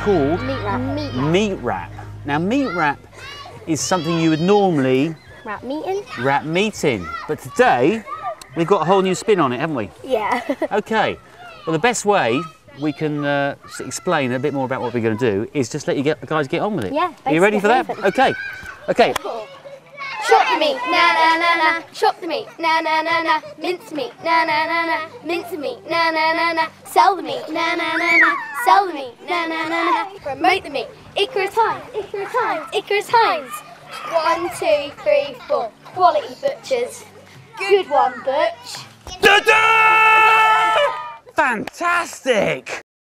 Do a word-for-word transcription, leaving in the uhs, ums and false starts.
called Meat wrap. Meat wrap. Meat wrap. Now, meat wrap is something you would normally Wrap meat in? wrap meat in. But today, we've got a whole new spin on it, haven't we? Yeah. Okay. Well, the best way we can uh, explain a bit more about what we're going to do is just let you get, guys get on with it. Yeah. Are you ready for that? Anything. Okay. Okay. Shop the meat, na na na na. Shop the meat, na na na na. Mince meat, na na na na. Mince the meat, na na na na. Sell the meat, na na na na. Sell the meat, na na na na. Promote the meat. Icarus Hines, Icarus Hines, Icarus Hines. One, two, three, four. Quality butchers. Good one, Butch. Fantastic!